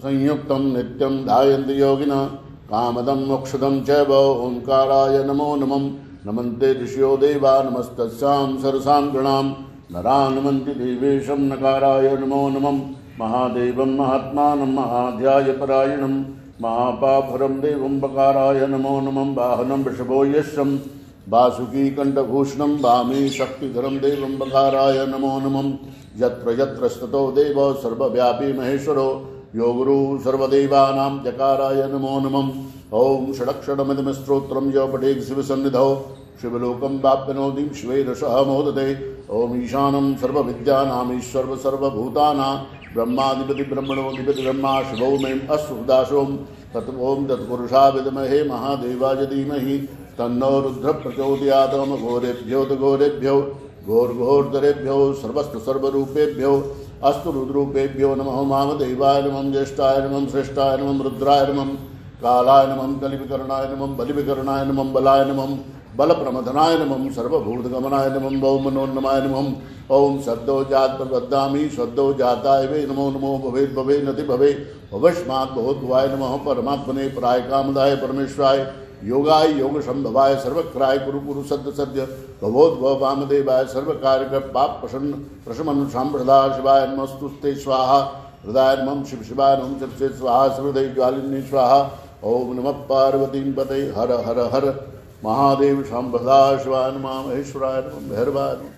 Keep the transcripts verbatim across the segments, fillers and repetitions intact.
संयुक्तं नित्यं ध्यायन्ति योगिनः कामदं मोक्षदं चैव ओंकाराय नमो नमः। नमन्ते ऋषयो देवा नमस्तस्यां सरसां गणां नरा नमन्ति देवेशं नकाराय नमो नमः। महादेवं महात्मानं महाध्यायपरायणं महापापहरं देवं बकाराय नमो नमः। वाहनं वृषभो यशं वासुकी कंठभूषणं वामी शक्तिधरं देवं बकाराय नमो नमः। यत्र यत्र स्थितो देवो सर्वव्यापी महेश्वरो योगुरु सर्वदेवानां जकाराय नमो नमः। ओम षडक्षरमिदं स्तोत्रं यो पठेत् शिवसन्निधौ शिवलोकं वाप्नोति शिवेरसः मोदते। ओम ईशानं सर्वविद्यानामीश्वर सर्वभूतानां ब्रह्माधिपति ब्रह्मणोऽधिपति ब्रह्मा शिवो मे अस्तुदासोम तत्ओं तत्पुरुषा विद्महे महादेवाय धीमहि तन्नो रुद्र प्रचोदयात्। ओम घोरेभ्यो घोरेभ्यो घोरघोरतरेभ्यो सर्वस्तु सर्वरूपेभ्यो अस्तु रुद्रूपेभ्यो नमः। महादेवाय नमः ज्येष्ठाय नमः श्रेष्ठाय नमः रुद्राय नमः कालाय नमः कलिविकरणाय नमः बलिविकरणाय नमः बलाय नमः बलप्रमथनाय नमः सर्वभूतगमनाय नमः ओम मनोन्नमाय नमः। ओम सद्दो जात वदामि सद्दो जाताय वे नमो नमो भवेत् भवे नति भवे भवस्मात् भवद्वाय नमः। परमात्मने पराय कामदाय परमेश्वराय योगाय योग संभवाय सर्वक्राय कुरु कुरु सद्य सद्य भवोद्भव वामदेवाय सर्वकार्य पाप प्रसन्न प्रशमन सांप्रदा शिवाय नमस्तुस्ते स्वाहा हृदय नमः शिव शिवाय नमः चर्चे स्वाहा हृदय ज्वालिनी स्वाहा। ओम नमः पार्वतीं पते हर हर हर महादेव सांप्रदा शिवाय नमः महेश्वराय नमः भैरवाय नमः।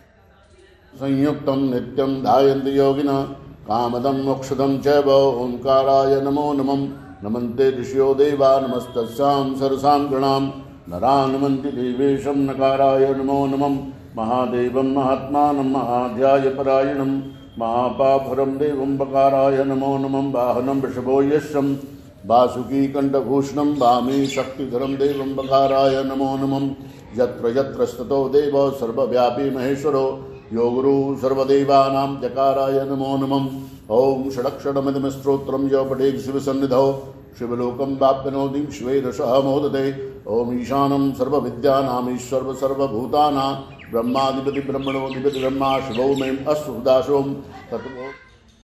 संयुक्तं नित्यं ध्यायन्ति योगिनः कामदं मोक्षदं चैव ओंकाराय नमो नमः। नमन्ते ऋषयो देवा नमस्तस्यां सरसां गणां नरा नमन्ति देवेशं नकाराय नमो नमः। महादेवं महात्मानं महाध्यायपरायणं महापापहरं देवं बकाराय नमो नमः। वाहनं वृषभो यशं वासुकी कंठभूषणं वामी शक्तिधरं देवं बकाराय नमो नमः। यत्र यत्र स्थितो देवो सर्वव्यापी महेश्वरो योगुरु सर्वदेवानां जकाराय नमो नमः। ओम षडक्षरमिदं स्तोत्रं यो पठेत् शिवसन्निधौ शिवलोकं वाप्नोति शिवेरसः मोदते। ओम ईशानं सर्वविद्यानामीश्वर सर्वभूतानां ब्रह्माधिपति ब्रह्मणोऽधिपति ब्रह्मा शिवो मे अस्तुदासोम तत्व।